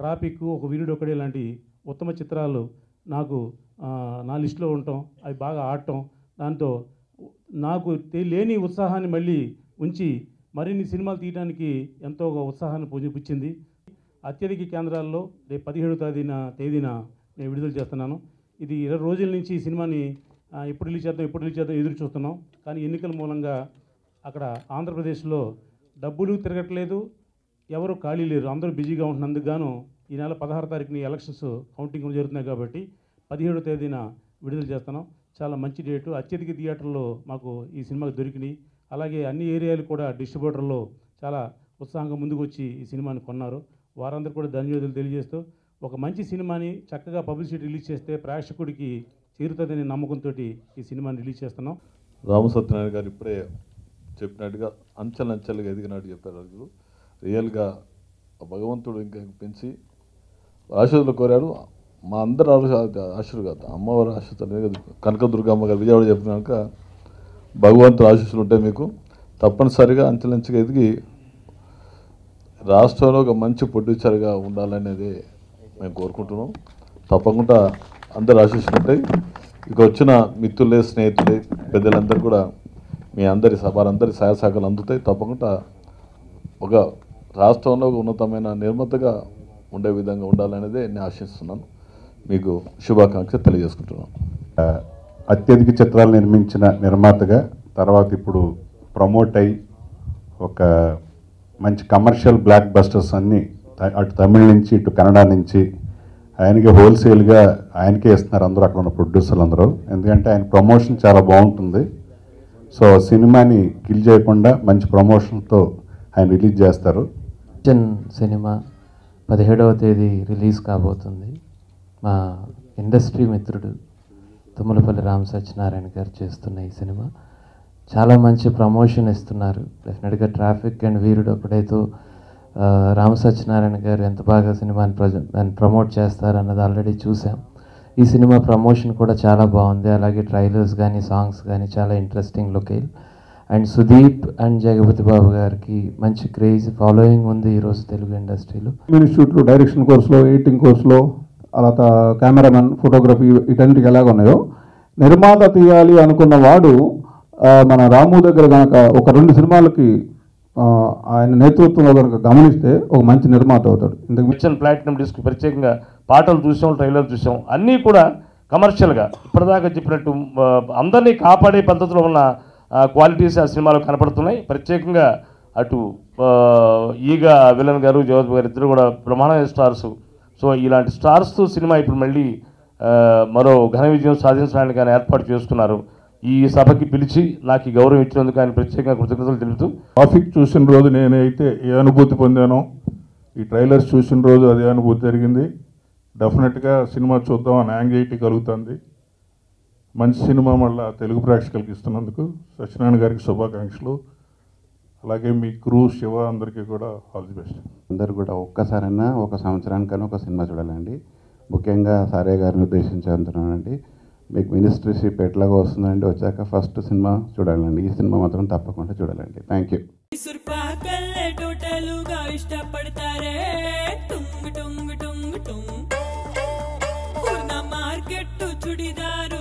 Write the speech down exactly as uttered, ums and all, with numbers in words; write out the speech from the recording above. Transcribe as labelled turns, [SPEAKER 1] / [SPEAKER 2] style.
[SPEAKER 1] Traffic, ఒక వీరుడు ఒకడే లాంటి ఉత్తమ చిత్రాలు నాకు నా లిస్టులో ఉండటం, అవి బాగా ఆడటం, దాంతో నాకు లేని ఉత్సాహాన్ని మళ్ళీ ఉంచి మరిన్ని సినిమాలు తీయడానికి ఎంతో ఉత్సాహాన్ని పుచ్చింది. అత్యధిక కేంద్రాల్లో రేపు పదిహేడవ తేదీన తేదీన నేను విడుదల చేస్తున్నాను. ఇది ఇరవై రోజుల నుంచి ఈ సినిమాని ఎప్పుడు రిలీజ్ చేద్దాం ఎప్పుడు రిలీజ్ చేద్దాం ఎదురు చూస్తున్నాం. కానీ ఎన్నికల మూలంగా అక్కడ ఆంధ్రప్రదేశ్లో డబ్బులు తిరగట్లేదు, ఎవరు ఖాళీ లేరు, అందరూ బిజీగా ఉంటున్నందుకు గాను ఈ నెల పదహారు తారీఖుని ఎలక్షన్స్ కౌంటింగ్ జరుగుతున్నాయి కాబట్టి పదిహేడవ తేదీన విడుదల చేస్తున్నాం. చాలా మంచి డేటు. అత్యధిక థియేటర్లో మాకు ఈ సినిమాకి దొరికినాయి. అలాగే అన్ని ఏరియాలు కూడా డిస్ట్రిబ్యూటర్లో చాలా ఉత్సాహంగా ముందుకు వచ్చి ఈ సినిమాని కొన్నారు. వారందరూ కూడా ధన్యవాదాలు తెలియజేస్తూ, ఒక మంచి సినిమాని చక్కగా పబ్లిసిటీ రిలీజ్ చేస్తే ప్రేక్షకుడికి చేరుతుందనే నమ్మకంతో ఈ సినిమాని రిలీజ్ చేస్తున్నాం.
[SPEAKER 2] రామ సత్యనారాయణ గారు ఇప్పుడే చెప్పినట్టుగా అంచెలంచెలుగా ఎదిగినట్టు చెప్పారు. రియల్గా భగవంతుడు ఇంకా పెంచి ఆశీర్వాదాలు కోరాడు. మా అందరి ఆశీర్వాదం అమ్మవారి ఆశీర్వాదం కనకదుర్గమ్మ గారు విజయవాడ చెప్పినాక భగవంతుడు ఆశీస్సులు ఉంటాయి మీకు. తప్పనిసరిగా అంచెలంచెగా ఎదిగి రాష్ట్రంలో ఒక మంచి ప్రొడ్యూసర్గా ఉండాలనేది మేము కోరుకుంటున్నాం. తప్పకుండా అందరు ఆశీస్సులు ఉంటాయి. ఇక వచ్చిన మిత్రులే, స్నేహితులే, పెద్దలందరూ కూడా మీ అందరి వారందరి సహాయ సహకారాలు అందుతాయి. తప్పకుండా ఒక రాష్ట్రంలో ఒక ఉన్నతమైన నిర్మాతగా ఉండే విధంగా ఉండాలనేదే నేను ఆశిస్తున్నాను. మీకు శుభాకాంక్షలు తెలియజేసుకుంటున్నాను.
[SPEAKER 3] అత్యధిక చిత్రాలు నిర్మించిన నిర్మాతగా తర్వాత ఇప్పుడు ప్రమోట్ అయ్యి ఒక మంచి కమర్షియల్ బ్లాక్ బస్టర్స్ అన్నీ అటు తమిళ నుంచి ఇటు కన్నడ నుంచి ఆయనకి హోల్సేల్గా ఆయనకే ఇస్తున్నారు అందరూ అక్కడ ఉన్న ప్రొడ్యూసర్లు అందరూ. ఎందుకంటే ఆయన ప్రమోషన్ చాలా బాగుంటుంది. సో సినిమాని కిల్ చేయకుండా మంచి ప్రమోషన్తో ఆయన రిలీజ్ చేస్తారు.
[SPEAKER 4] సినిమా పదిహేడవ తేదీ రిలీజ్ కాబోతుంది. మా ఇండస్ట్రీ మిత్రుడు తుమ్మలపల్లి రామ సత్యనారాయణ గారు చేస్తున్న ఈ సినిమా చాలా మంచి ప్రమోషన్ ఇస్తున్నారు. డెఫినెట్గా ట్రాఫిక్ అండ్ వీరుడు ఒకడైతే రామ సత్యనారాయణ గారు ఎంత బాగా సినిమాని ప్రజెంట్ ప్రమోట్ చేస్తారన్నది ఆల్రెడీ చూసాం. ఈ సినిమా ప్రమోషన్ కూడా చాలా బాగుంది. అలాగే ట్రైలర్స్ కానీ సాంగ్స్ కానీ చాలా interesting locale. And Sudeep and Jagapathi Babu గారికి మంచి క్రేజ్ ఫాలోయింగ్ ఉంది ఈరోజు తెలుగు ఇండస్ట్రీలో.
[SPEAKER 5] ఇన్స్టిట్యూట్లో డైరెక్షన్ కోర్సులో, ఎడిటింగ్ కోర్సులో, అలా కెమెరామెన్, ఫోటోగ్రఫీ వీటన్నిటికి ఎలాగ ఉన్నాయో నిర్మాత తీయాలి అనుకున్న వాడు మన రాము దగ్గర కనుక ఒక రెండు సినిమాలకి ఆయన నేతృత్వంలో కనుక గమనిస్తే ఒక మంచి నిర్మాత అవుతాడు. ఇంతకు
[SPEAKER 6] మిషన్ ప్లాటినం డిస్క్ ప్రత్యేకంగా పాటలు చూసాం, ట్రైలర్ చూసాం, అన్నీ కూడా కమర్షియల్గా ఇప్పటిదాకా చెప్పినట్టు అందరినీ కాపాడే పద్ధతిలో ఉన్న క్వాలిటీస్ ఆ సినిమాలో కనపడుతున్నాయి. ప్రత్యేకంగా అటు ఈగ విలన్ గారు, జగపతి గారు ఇద్దరు కూడా బ్రహ్మాండమైన స్టార్స్. సో ఇలాంటి స్టార్స్తో సినిమా ఇప్పుడు మళ్ళీ మరో ఘన విజయం సాధించడానికి ఆయన ఏర్పాటు చేసుకున్నారు. ఈ సభకి పిలిచి నాకు ఈ గౌరవం ఇచ్చినందుకు ఆయన ప్రత్యేకంగా కృతజ్ఞతలు తెలుపుతూ,
[SPEAKER 5] ట్రాఫిక్ చూసిన రోజు నేనైతే ఏ అనుభూతి పొందానో ఈ ట్రైలర్స్ చూసిన రోజు అదే అనుభూతి జరిగింది. డెఫినెట్గా సినిమా చూద్దామని యాంగ్జైటీ కలుగుతుంది. మంచి సినిమా మళ్ళీ తెలుగు ప్రేక్షకులకి ఇస్తున్నందుకు సత్యనారాయణ గారికి శుభాకాంక్షలు. అలాగే మీ క్రూ, శివ అందరికీ కూడా ఆల్ ది బెస్ట్.
[SPEAKER 3] అందరూ కూడా ఒక్కసారైనా ఒక సంవత్సరానికైనా ఒక సినిమా చూడాలండి. ముఖ్యంగా సారే గారిని ఉద్దేశించి అంటున్నానండి. మీకు మినిస్ట్రీషిప్ ఎట్లాగో వస్తుందండి, వచ్చాక ఫస్ట్ సినిమా చూడాలండి. ఈ సినిమా మాత్రం తప్పకుండా చూడాలండి. Thank you.
[SPEAKER 7] ఇష్టపడతారే టుంగ్ టుంగ్ టుంగ్ టుంగ్ పూర్ణ మార్కెట్ చుడిదారు